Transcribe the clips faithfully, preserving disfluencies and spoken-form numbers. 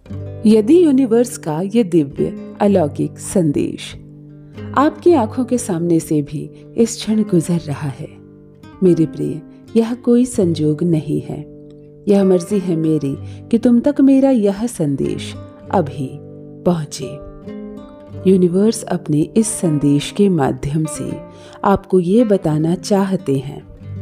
यदि यूनिवर्स का ये दिव्य अलौकिक संदेश आपकी आंखों के सामने से भी इस क्षण गुजर रहा है, मेरे प्रिय, यह कोई संजोग नहीं है। यह मर्जी है मेरी कि तुम तक मेरा यह संदेश अभी पहुंचे। यूनिवर्स अपने इस संदेश के माध्यम से आपको ये बताना चाहते हैं,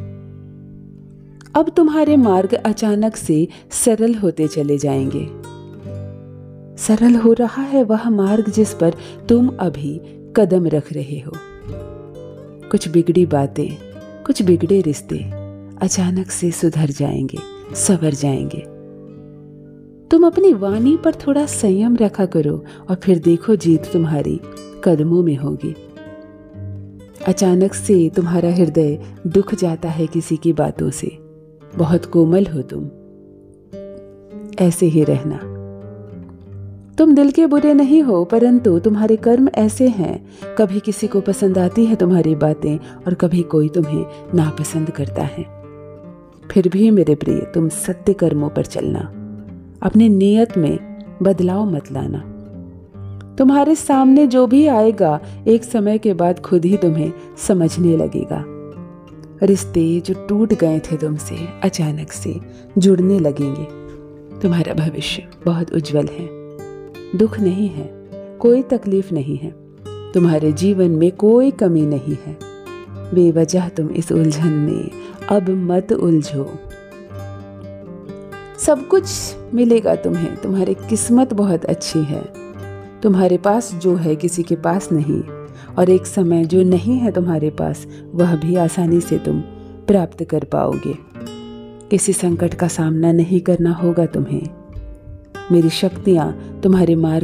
अब तुम्हारे मार्ग अचानक से सरल होते चले जाएंगे। सरल हो रहा है वह मार्ग जिस पर तुम अभी कदम रख रहे हो। कुछ बिगड़ी बातें, कुछ बिगड़े रिश्ते अचानक से सुधर जाएंगे, संवर जाएंगे। तुम अपनी वाणी पर थोड़ा संयम रखा करो और फिर देखो जीत तुम्हारी कदमों में होगी। अचानक से तुम्हारा हृदय दुख जाता है किसी की बातों से। बहुत कोमल हो तुम, ऐसे ही रहना। तुम दिल के बुरे नहीं हो, परंतु तुम्हारे कर्म ऐसे हैं, कभी किसी को पसंद आती है तुम्हारी बातें और कभी कोई तुम्हें नापसंद करता है। फिर भी मेरे प्रिय, तुम सत्य कर्मों पर चलना, अपनी नियत में बदलाव मत लाना। तुम्हारे सामने जो भी आएगा एक समय के बाद खुद ही तुम्हें समझने लगेगा। रिश्ते जो टूट गए थे तुमसे अचानक से जुड़ने लगेंगे। तुम्हारा भविष्य बहुत उज्जवल है, दुख नहीं है, कोई तकलीफ नहीं है, तुम्हारे जीवन में कोई कमी नहीं है। बेवजह तुम इस उलझन में अब मत उलझो। सब कुछ मिलेगा तुम्हें, तुम्हारी किस्मत बहुत अच्छी है। तुम्हारे पास जो है किसी के पास नहीं, और एक समय जो नहीं है तुम्हारे पास वह भी आसानी से तुम प्राप्त कर पाओगे। किसी संकट का सामना नहीं करना होगा तुम्हें। मेरी शक्तियाँ तुम्हारे मार्ग